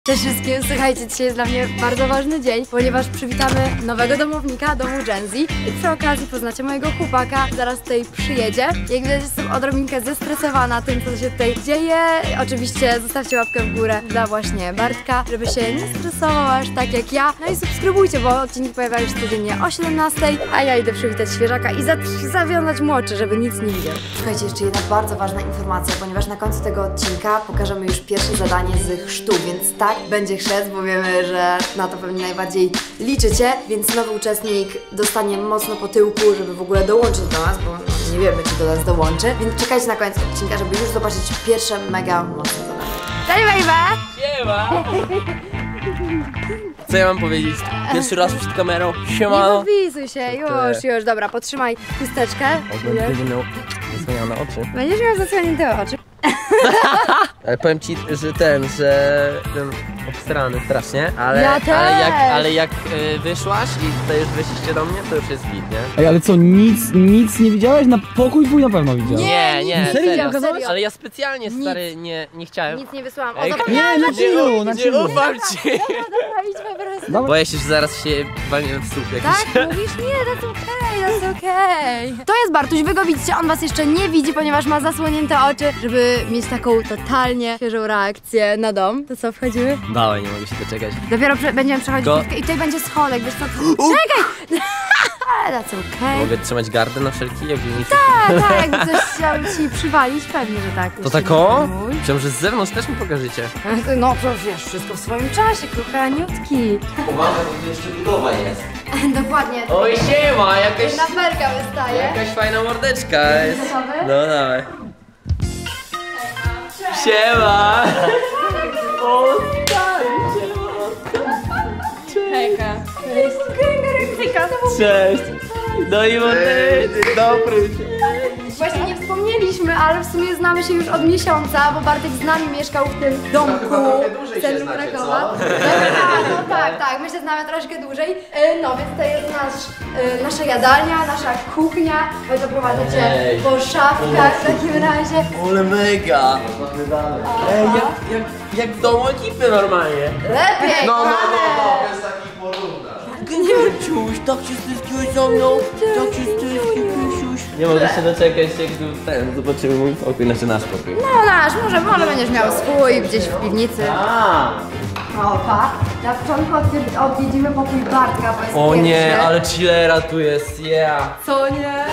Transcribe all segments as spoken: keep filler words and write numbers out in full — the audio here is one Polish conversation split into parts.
Cześć wszystkim, słuchajcie, dzisiaj jest dla mnie bardzo ważny dzień, ponieważ przywitamy nowego domownika domu Gen Z i przy okazji poznacie mojego chłopaka, zaraz tutaj przyjedzie. Jak widać, jestem odrobinkę zestresowana tym, co się tutaj dzieje. Oczywiście zostawcie łapkę w górę dla właśnie Bartka, żeby się nie stresował aż tak jak ja. No i subskrybujcie, bo odcinki pojawiają się codziennie o siedemnastej, a ja idę przywitać świeżaka i zawiązać mu oczy, żeby nic nie widział. Słuchajcie, jeszcze jedna bardzo ważna informacja, ponieważ na końcu tego odcinka pokażemy już pierwsze zadanie z chrztu, więc tak, będzie chrzest, bo wiemy, że na to pewnie najbardziej liczycie, więc nowy uczestnik dostanie mocno po tyłku, żeby w ogóle dołączyć do nas, bo no, nie wiemy, czy do nas dołączy, więc czekajcie na koniec odcinka, żeby już zobaczyć pierwsze mega mocne zadanie. Cześć, baby! Siema! Co ja mam powiedzieć? Pierwszy raz przed kamerą. Siemano! Nie popisuj się, już, już, dobra, potrzymaj chusteczkę. Będę miał zasłaniane oczy. Będziesz miał zasłonięte oczy. Ale powiem ci, że ten, że ten obstrany strasznie, ale, ja też. ale jak, ale jak y, wyszłaś i tutaj już wyszliście do mnie, to już jest git, nie? Ej, ale co, nic, nic nie widziałeś? Na pokój twój na pewno widziałeś. Nie, nie, nic serio, nie widziałam, ale ja specjalnie, stary, Nic. nie, nie chciałem. Nic nie wysłałam. O, Ej, dobra, nie, na chillu, na Nie chillu. ufam ci! dobra, dobra, idź po prostu. Dobra. Boję się, że zaraz się walniemy w słup jakiś. Tak? Mówisz? Nie, that's okej, okay, that's okej. Okay. To jest Bartuś, wy go widzicie, on was jeszcze nie widzi, ponieważ ma zasłonięte oczy, żeby mieć taką totalnie świeżą reakcję na dom. To co, wchodzimy? Dawaj, nie mogę się doczekać. Dopiero prze będziemy przechodzić Go. piwkę i tutaj będzie schodek, wiesz co? Czekaj! Ale that's okej. Okay. Mogę trzymać gardę na wszelki, jakby nic. Tak, tak, jakby coś chciał ci przywalić, pewnie, że tak. To tako? Myślałem, że z zewnątrz też mi pokażecie. No przecież wiesz, wszystko w swoim czasie, kochaniutki. Uwaga, bo tu jeszcze budowa jest. Dokładnie. Oj, siema, jakaś, Na belka wystaje. jakaś fajna mordeczka jest. Gotowy? No dawaj. Siema! O, stary, Hejka. cześć! No i mordeczka. Dobry. Właśnie nie wspomnieliśmy, ale w sumie znamy się już od miesiąca, bo Bartek z nami mieszkał w tym domku w centrum Krakowa. Tak, no tak, tak, my się znamy troszkę dłużej. E, No więc to jest nasz, e, nasza jadalnia, nasza kuchnia. Wy zaprowadzę cię po szafkach w takim razie. Ale mega! Ej, jak, jak, jak w domu ekipy normalnie. Lepiej, No, no, no, kochane. no, bez takich porównań. Genialciuś, tak się stęskiłeś za mną, tak się stęskiłeś. Nie mogę się doczekać, jak tu ten, zobaczymy mój pokój, znaczy nasz pokój. No nasz, może, może będziesz miał swój gdzieś w piwnicy. A, O tak, na początku odwiedz- odwiedzimy pokój Bartka, bo jest o pierwszy. nie, ale chillera tu jest, yeah. Co nie?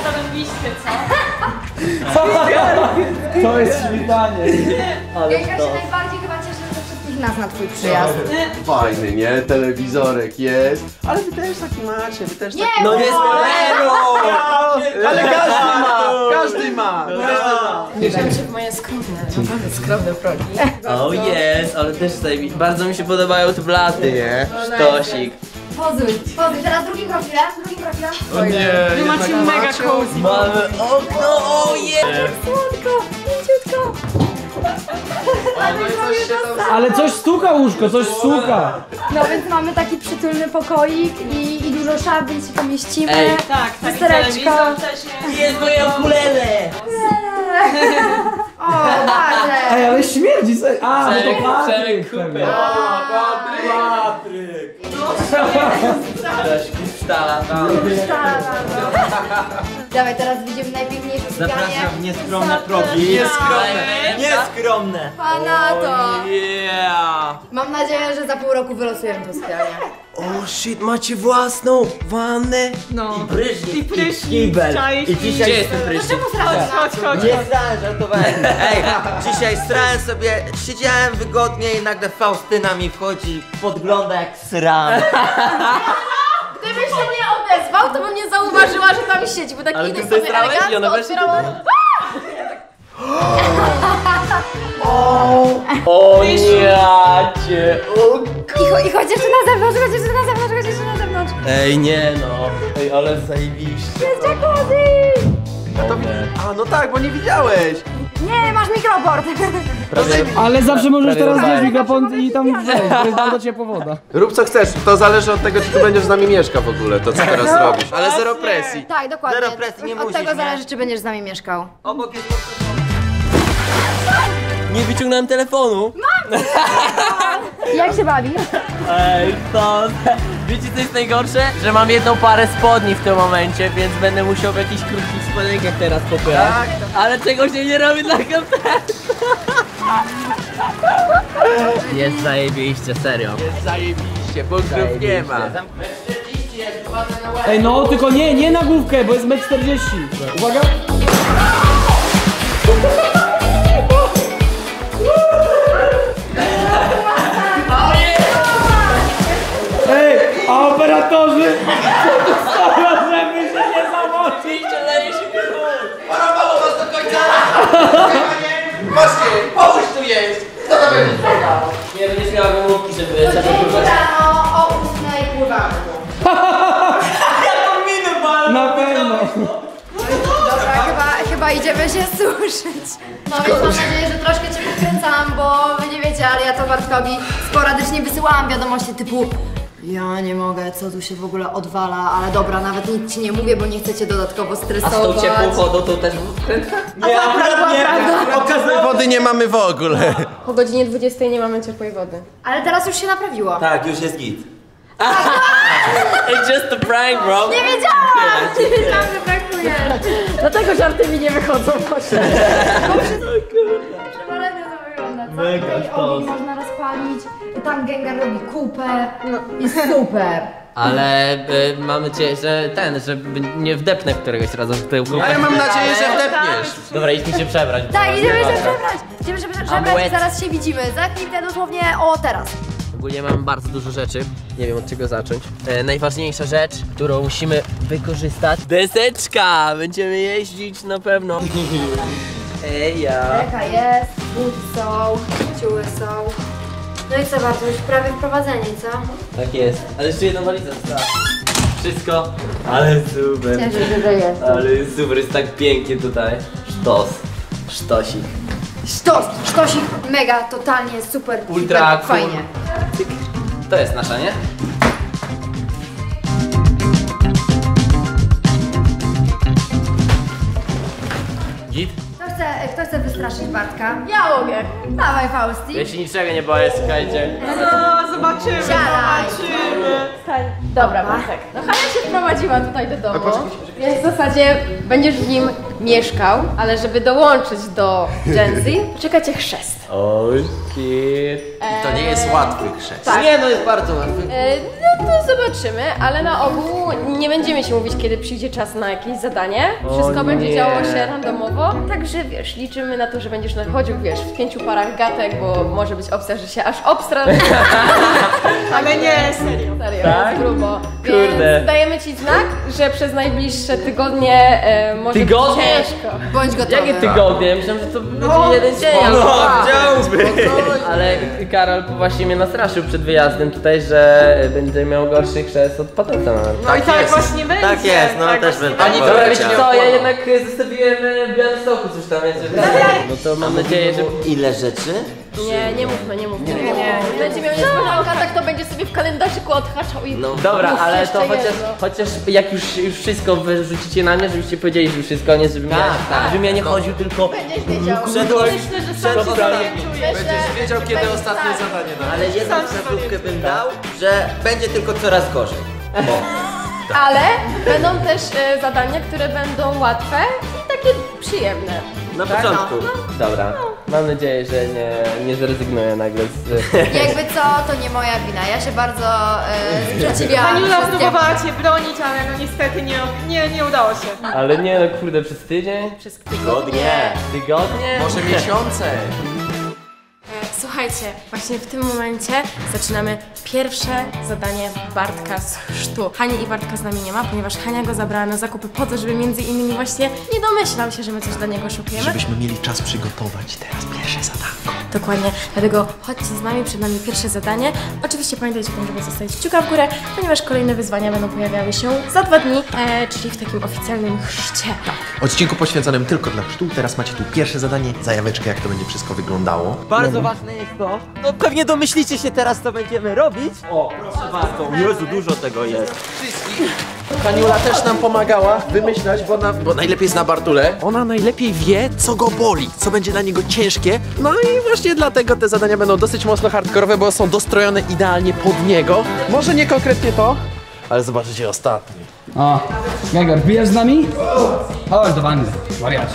To jest świtanie. Ja się najbardziej chyba cieszę ze wszystkich nas na twój przyjazd. Fajny, nie? Telewizorek jest. Ale wy też taki macie, wy też Nie, taki... No jest bolero! Ale każdy ma! Każdy ma! Wierzę się w moje skromne, naprawdę skromne progi. O jest, ale też tutaj bardzo mi się podobają te blaty, nie? Sztosik. Pozuj, pozuj, teraz drugim profilem, drugim profilem. O nie, Wy macie mega cozy. Mamy okno, o jest! Słodko, mięciutko. Ale coś stuka łóżko, coś stuka. No więc mamy taki przytulny pokoik i, i dużo szaf, więc się pomieścimy. Ej. Tak, tak, Lustereczko. Jest moje ukulele! O, Bartek. Ej, ale śmierdzi, se- a, no to Przemek- Patryk. Przemek Kupę. Patryk. Też stala tam. Dawaj, teraz widzimy najpiękniejsze sypianie. Zapraszam w nieskromne progi. Nieskromne! Nieskromne! Pana to. Yeah! Mam nadzieję, że za pół roku wylosujemy to sypianie. O shit, macie własną wannę? No. I prysznic, I prysznic, i kibel. czaisz? I Gdzie dzisiaj... jest ten prysznic? Czemu srałeś na Chodź, chodź, Nie chodź. strałem, żartowałem. Ej, dzisiaj strałem sobie, siedziałem wygodnie i nagle Faustyna mi wchodzi, podgląda jak sram. Gdybyś się nie odezwał, to bym nie zauważyła, że tam siedzi, bo tak Ale idę ty sobie zestrałeś i elegancko ona weszła otwierała. O niacie! O I, cho- I chodź jeszcze na zewnątrz, chodź jeszcze na zewnątrz, chodź jeszcze na zewnątrz. Ej, nie no. Ej, ale zajebiście. Jest jacuzzi! A, no tak, bo nie widziałeś! Nie, masz mikroport. Prawie, Ale zawsze możesz Prawie teraz rozdaję. wziąć mikrofon i tam wejść, to jest bardzo ciepła woda. Rób co chcesz, to zależy od tego, czy ty będziesz z nami mieszkał w ogóle, to co teraz robisz. Ale zero presji. Tak, dokładnie. Zero presji, nie Od musisz, tego nie? zależy, czy będziesz z nami mieszkał. Obok jest... Nie wyciągnąłem telefonu. Jak się bawisz? Ej, to... Wiecie co jest najgorsze? Że mam jedną parę spodni w tym momencie, więc będę musiał w jakichś krótkich spodenkach teraz popychać. Tak, ale czego się nie robi dla kontentu. Jest zajebiście, serio. Jest zajebiście, punktów nie ma. Ej, no tylko nie, nie na główkę, bo jest metr czterdzieści. Uwaga. Ej, a operatorzy, co tu stała, żeby się nie zamoczyć? Parowało was do końca! Właśnie, pomóż tu jeść! Co to będzie? Nie będziesz miała wymówki, żeby sobie pływać. Rano o ósmej pływamy. Na pewno. Dobra, chyba, chyba idziemy się suszyć. No więc mam nadzieję, że troszkę cię wykręcam, bo wy nie wiecie, ale ja to Bartkowi sporadycznie wysyłałam wiadomości typu ja nie mogę, co tu się w ogóle odwala, ale dobra, nawet nic ci nie mówię, bo nie chcecie dodatkowo A z stresować. tą ciepłą wodą to też wkrętka? Nie, akurat nie. Okazuje wody nie mamy w ogóle. Po godzinie dwudziestej nie mamy ciepłej wody. Ale teraz już się naprawiło. Tak, już jest git. It's just a prank, bro. Nie wiedziałam! Nie wiedziałam, że brakuje. Dlatego żarty mi nie wychodzą, proszę. Przewalenie to wygląda, co? Mega Tutaj sztos. ogień można rozpalić, tam Gengar robi kupę, no jest super. Ale y, mam nadzieję, że ten, że nie wdepnę któregoś razu w tyłku. A ja mam nadzieję, że wdepniesz. Dobra, idźmy się przebrać. Tak, idziemy się Dobra. przebrać, idziemy się przebrać Amulet. i zaraz się widzimy. Za chwilkę dosłownie o teraz. Ogólnie mam bardzo dużo rzeczy, nie wiem od czego zacząć. E, najważniejsza rzecz, którą musimy wykorzystać. Deseczka! Będziemy jeździć na pewno. Ej ja. Reka jest, buty są, ciuły są. No i co bardzo, już prawie wprowadzenie, co? Tak jest. Ale jeszcze jedną walizę została. Wszystko. Ale super. Cieszę się, że jest. Ale super, jest tak pięknie tutaj. Sztos. Sztosik. Sztos, sztosik, mega, totalnie super, Ultra super, fajnie. Tyk. To jest nasza, nie? Git? Kto chce, kto chce wystraszyć Bartka? Ja mogę. Dawaj Fausti. Ja się niczego nie boję, słuchajcie. No, zobaczymy, Siadaj. zobaczymy. Dobra, Bartek. No Hania się wprowadziła tutaj do domu, więc w zasadzie będziesz w nim mieszkał, ale żeby dołączyć do Gen Z, czeka cię chrzest. Oh shit. To nie jest łatwy chrzest. Tak. Nie, no jest bardzo łatwy. E, no to zobaczymy, ale na ogół nie będziemy ci mówić, kiedy przyjdzie czas na jakieś zadanie. Wszystko O będzie nie. działo się randomowo, także wiesz, liczymy na to, że będziesz chodził, wiesz, w pięciu parach gatek, bo może być opcja, że się aż obstrasz. Ale nie, serio. Serio, Tak? jest grubo. Kurde. Więc dajemy ci znak, że przez najbliższe tygodnie e, może Tygodnie? być ciężko. Bądź gotowy. Jakie tygodnie? Myślałem, że to będzie jeden dzień. ale- Ale Karol właśnie mnie nastraszył przed wyjazdem tutaj, że będzie miał gorszy chrzest od patenta. No i tak właśnie będzie. Tak jest, no tak też właśnie bym tak będzie. Dobra, powiedział. wiecie co, ja jednak zostawiłem w Białymstoku coś tam, więc... No to mam nadzieję, że... Ile rzeczy? Nie, nie mówmy, nie mówmy. Nie, nie. Będzie miał niespodziankę, tak to będzie sobie w kalendarzyku odhaczał i... No. Dobra, Mów ale jeszcze to chociaż, jedno. chociaż jak już, już wszystko wyrzucicie na mnie, żebyście powiedzieli, że już wszystko, nie żebym ja, tak. żebym ja nie chodził tylko... Będziesz wiedział. Przed- Myślę, że sam się Dobra. zorientujesz. Będziesz wiedział, kiedy Tak. ostatnie zadanie da. Ale jedną wskazówkę bym dał, że będzie tylko coraz gorzej. Ale będą też e, zadania, które będą łatwe i takie przyjemne. Na początku. Dobra, mam nadzieję, że nie, nie zrezygnuję nagle z... Jakby co, to nie moja wina. Ja się bardzo e, sprzeciwiałam. Maniula wszystkiemu. próbowała cię bronić, ale no niestety nie, nie, nie udało się. Ale nie no kurde, przez tydzień? Przez Tygodnie. Tygodnie? Może miesiące. Słuchajcie, właśnie w tym momencie zaczynamy pierwsze zadanie Bartka z chrztu. Hani i Bartka z nami nie ma, ponieważ Hania go zabrała na zakupy po to, żeby między innymi właśnie nie domyślał się, że my coś dla niego szukujemy. Żebyśmy mieli czas przygotować teraz pierwsze zadanko. Dokładnie, dlatego chodźcie z nami, przed nami pierwsze zadanie. Oczywiście pamiętajcie, żeby zostawić kciuka w górę, ponieważ kolejne wyzwania będą pojawiały się za dwa dni, e, czyli w takim oficjalnym chrzcie. Odcinku poświęconym tylko dla chrztu. Teraz macie tu pierwsze zadanie, zajaweczkę, jak to będzie wszystko wyglądało. Bardzo ważne jest to, no pewnie domyślicie się teraz, co będziemy robić. O, proszę bardzo. Jezu, dużo tego jest. Wszystkich Haniula też nam pomagała wymyślać, bo, na, bo najlepiej zna Bartulę. Ona najlepiej wie, co go boli, co będzie dla niego ciężkie. No i właśnie dlatego te zadania będą dosyć mocno hardkorowe, bo są dostrojone idealnie pod niego. Może nie konkretnie to, ale zobaczycie ostatni. O, Gregor, bijesz z nami? Chodź do wanny, wariacie.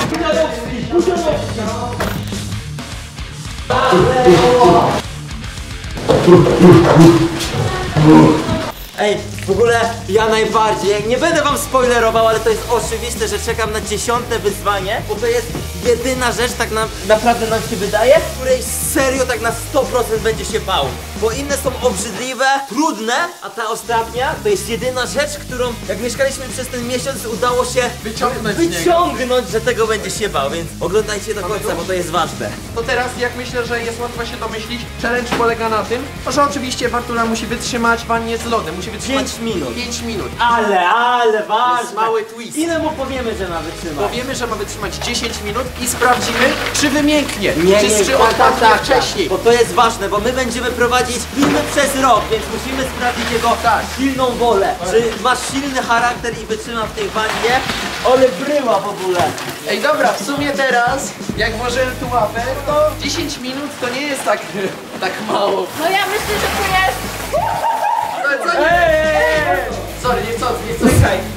Ej, w ogóle ja najbardziej, nie będę wam spoilerował, ale to jest oczywiste, że czekam na dziesiąte wyzwanie, bo to jest jedyna rzecz, tak na, naprawdę nam się wydaje, której serio tak na sto procent będzie się bał. Bo inne są obrzydliwe, trudne, a ta ostatnia to jest jedyna rzecz, którą jak mieszkaliśmy przez ten miesiąc udało się Wyciągnąć, wyciągnąć że tego będzie się bał, więc oglądajcie do końca, bo to jest ważne. To teraz, jak myślę, że jest łatwo się domyślić, challenge polega na tym, że oczywiście Bartula musi wytrzymać w wannie z lodem, musi wytrzymać pięć minut. pięć minut. Ale, ale To ważne. jest mały twist. Ile mu powiemy, że ma wytrzymać? Powiemy, że ma wytrzymać dziesięć minut i sprawdzimy, czy wymięknie, Nie, czy, nie, czy tak, odpadnie tak, tak, wcześniej. bo to jest ważne, bo my będziemy prowadzić filmy przez rok, więc musimy sprawdzić jego Tak. silną wolę. Czy masz silny charakter i wytrzyma w tej wannie? Ale bryła w ogóle. Ej, dobra, w sumie teraz, jak włożyłem tu łapę, to dziesięć minut to nie jest tak, tak mało. No ja myślę, że to jest... Co, co, nie? Sorry, nie co, nie co.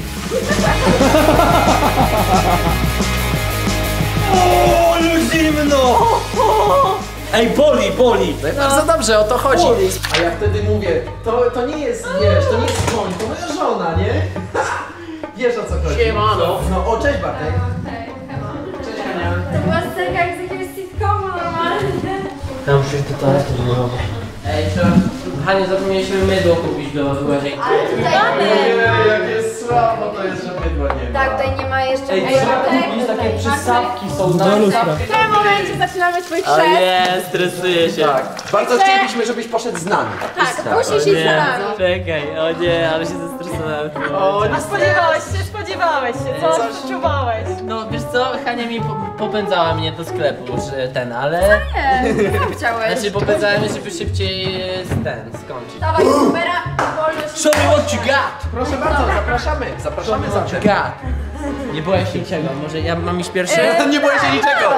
O, ale zimno! Ej, boli, boli! No i bardzo dobrze, o to chodzi. A ja wtedy mówię, to, to nie jest, wiesz, to nie jest koń, to moja żona, nie? Wiesz o co chodzi. Siemano. No, o, cześć Bartek. Cześć Hania. To była scenka jak z jakiegoś sitcomu normalnie. Ja muszę do toalety, nie mogę. Ej, trzeba... Hanie, zapomnieliśmy mydło kupić do łazienki. Ale tutaj mamy. Jak jest słabo, to jest, że mydła nie ma. Tak, tutaj nie ma jeszcze Ej, trzeba kupić takie przystawki, są na W tym momencie zaczynamy twój O chrzest. nie, stresuję się. Tak, bardzo chcielibyśmy, żebyś poszedł z nami. Tak, musisz iść za nami. Czekaj, o nie, ale się zestresowałem. O, A spodziewałeś się, spodziewałeś się, co odczuwałeś? No wiesz co, Hania mi po popędzała mnie do sklepu, że ten, ale... Nie, co chciałeś? Znaczy popędzała mnie, żeby szybciej e, ten, skończyć. Dawaj, supera, wolność. Show me what you got! proszę bardzo, zapraszamy, zapraszamy What you zatem. got! Nie boję się niczego, może ja mam iść pierwszy? Nie boję się niczego.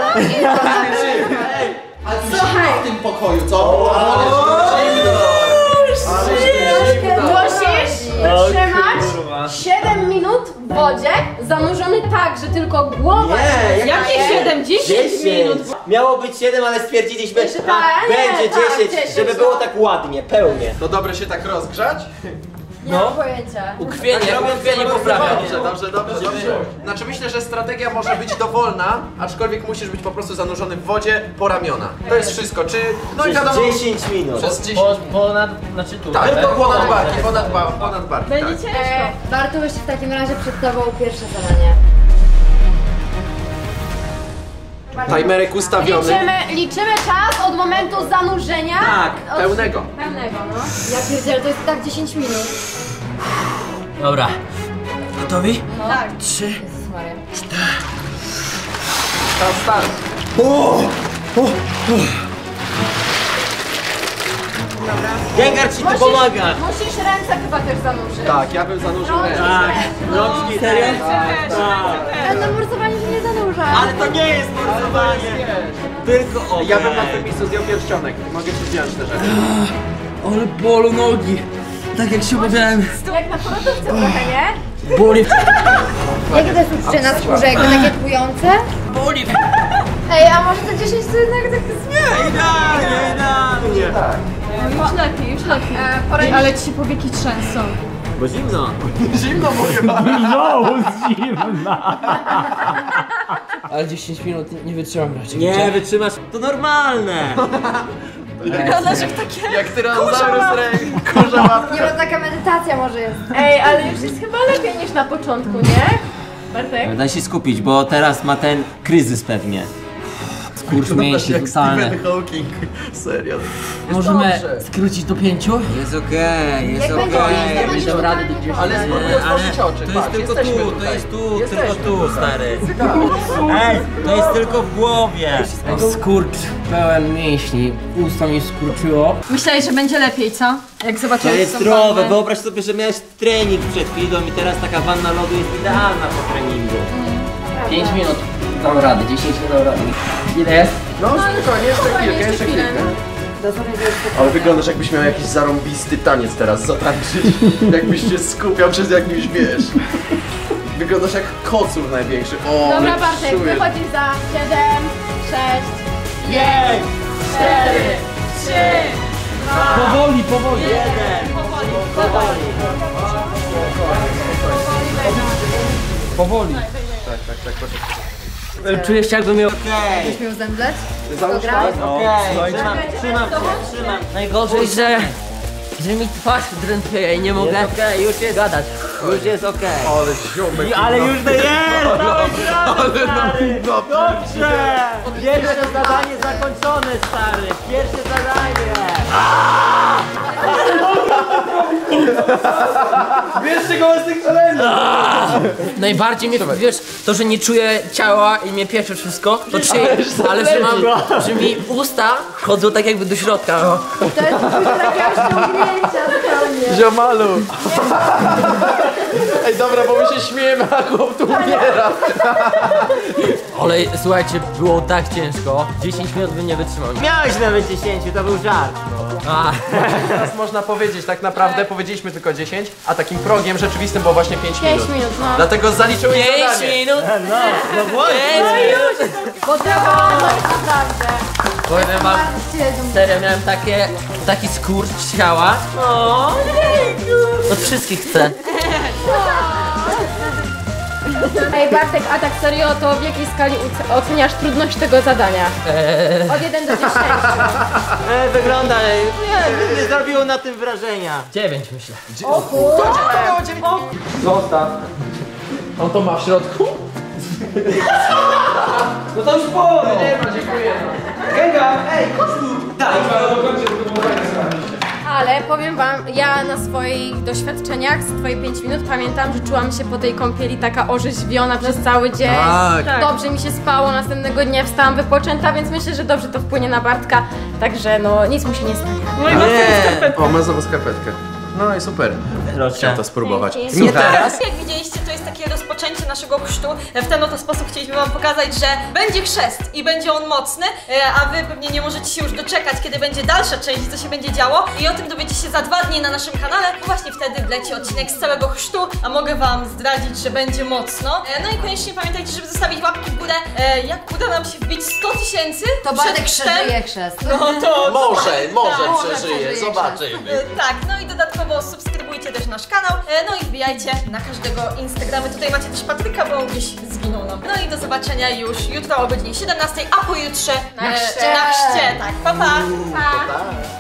Ale tu zimno w tym pokoju, co? Ale zimno. Ale zimno. Musisz wytrzymać siedem minut w wodzie, zanurzony tak, że tylko głowa Nie, się Jakie siedem? dziesięć minut? Miało być siedem, ale stwierdziliśmy, że tak, nie, będzie tak, dziesięć, dziesięć, żeby no. było tak ładnie, pełnie. To dobre się tak rozgrzać? Nie mam pojęcia. Ukrwienie, Tak robię, ukrwienie robię, poprawia. robię. Dobrze, dobrze, dobrze, dobrze. Znaczy myślę, że strategia może być dowolna, aczkolwiek musisz być po prostu zanurzony w wodzie po ramiona. To jest wszystko, czy... No i Przez wiadomo... dziesięć minut. Przez dziesięć... Po, ponad, znaczy tu. Tak, tylko ponad barki, ponad, ba ponad barki, Będzie tak. ciężko. E, Bartuś w takim razie przed tobą pierwsze zadanie. Timerek ustawiony. Liczymy, liczymy czas od momentu zanurzenia. Tak, od... Pełnego. Pełnego, no. Ja pierdzielę, to jest tak dziesięć minut. Dobra. Gotowi? Tak. Trzy. Jezus Maria. Czas start. Gengar ci tu Musisz, pomaga. musisz ręce chyba też zanurzyć. Tak, ja bym zanurzył ręce. Tak, rączki serio? Będę morsowanie się nie zanurza. Ale to nie jest morsowanie. Tylko o. Ja bym na tym miejscu zdjął pierścionek. Mogę ci zdjąć te rzeczy. Ale bolą nogi. Tak jak się obawiałem. Jak na porodówce trochę, nie? Boli. Jakie to jest uczucie na skórze? Jakby takie tłujące? Boli. Ej, a może te dziesięć to jednak tak zmieni? Idealnie, idealnie. Tak. Już lepiej, już lepiej. E, Ej, ale ci się powieki trzęsą. Bo zimno. Zimno mu chyba. Ale dziesięć minut nie wytrzymam raczej. Nie, wytrzymasz. To normalne. Wyglądasz jak takie... Jak tyrannosaurus rex. Kurza łapka. Nie, bo taka medytacja może jest. Ej, ale już jest chyba lepiej niż na początku, nie? Bartek? Daj się skupić, bo teraz ma ten kryzys pewnie. Skurcz mięśni totalny. Hawking, serio. Możemy skrócić do pięciu? Jest okej, jest Jak będzie okej. okay. Nie dam rady do dziesięciu. Ale spróbuj otworzyć oczy, To jest patrz, tylko jesteśmy tu, to tutaj. jest tu, Jesteśmy tylko tu, tutaj. stary. Ej, to jest tylko w głowie. Skurcz pełen mięśni. Usta mi skurczyło. Myślałeś, że będzie lepiej, co? Jak To zobaczyłeś jest tą zdrowe, wannę. wyobraź sobie, że miałeś trening przed chwilą i teraz taka wanna lodu jest idealna po treningu. pięć minut. Dam radę, dziesięć nie dam rady. Ile jest? No spokojnie, jeszcze chwilkę, jeszcze chwilkę. Ale wyglądasz jakbyś miał jakiś zarąbisty taniec teraz zatańczyć. Jakbyś się skupiał przez jakimś, wiesz. Wyglądasz jak kocur największy. O, Dobra, ale Bartek, czuję. wychodzisz za siedem, sześć, pięć, cztery, trzy, Powoli, powoli. jeden. powoli, Powoli. Powoli. Tak, tak, tak, proszę. Czujesz się jakby miał... Okej, miał zemdleć. Załóż Dobra. tak. okej, trzymam, trzymam cię, trzymam. Najgorzej, że... że mi twarz drętwieje i nie mogę Jest okej, już jest, gadać. już jest okej. Ale ziomek. Ale już to jest! Dałeś radę, stary! No, Dobrze! Pierwsze zadanie zakończone, stary! Pierwsze zadanie! Bierzcie go z tych challenge'ów! Najbardziej mnie, wiesz, to, że nie czuję ciała i mnie piecze wszystko, to czy, ale że mam, że mi usta chodzą tak jakby do środka. O. To jest dużo takiego ściągnięcia zupełnie. Ziomalu! Ej, dobra, bo my się śmiejemy, a chłop tu umiera. Ale słuchajcie, było tak ciężko, dziesięć minut bym nie wytrzymał. Miałeś nawet dziesięć, to był żart. A, Teraz można powiedzieć, tak naprawdę powiedzieliśmy tylko dziesięć, a takim progiem rzeczywistym było właśnie pięć minut. pięć minut, no. Dlatego zaliczyłem pięć zadanie. minut, No, no właśnie. pięć minut. Bo trzeba, no jest naprawdę. Powiem wam, Bardzo się dumny. serio, miałem takie, taki skurcz ciała. O, od wszystkich chcę. Ej Bartek, a tak serio, to w jakiej skali uce- oceniasz trudność tego zadania? Eee, Od jeden do dziesięciu. E, wygląda, nie, nie zrobiło na tym wrażenia. dziewięć myślę. Zostaw. On to ma w środku? No to już po! Nie ma, dziękuję. Gęga, ej! Ale powiem wam, ja na swoich doświadczeniach z twoich pięć minut pamiętam, że czułam się po tej kąpieli taka orzeźwiona przez cały dzień. Tak. Dobrze mi się spało, następnego dnia wstałam wypoczęta, więc myślę, że dobrze to wpłynie na Bartka. Także no, nic mu się nie stanie. No i masz taką skarpetkę. O, ma znowu skarpetkę. No i super. Chciałem to spróbować. Dzięki. Nie teraz. Jak widzieliście, to jest takie rozpoczęcie naszego chrztu. W ten oto sposób chcieliśmy wam pokazać, że będzie chrzest i będzie on mocny, a wy pewnie nie możecie się już doczekać, kiedy będzie dalsza część, co się będzie działo. I o tym dowiecie się za dwa dni na naszym kanale, bo właśnie wtedy wleci odcinek z całego chrztu, a mogę wam zdradzić, że będzie mocno. No i koniecznie pamiętajcie, żeby zostawić łapki w górę. Jak uda nam się wbić sto tysięcy, To Bartek przeżyje chrzest. no to... Może, może może przeżyje, przeżyje zobaczymy. E, Tak, no i dodatkowo subskrybujcie też nasz kanał, e, no i wbijajcie na każdego Instagramy. Tutaj macie też Patryka, bo on gdzieś zginął nam. No i do zobaczenia już jutro o godzinie siedemnastej, a pojutrze Na e, chrzcie. na chrzcie, tak, pa pa! Pa.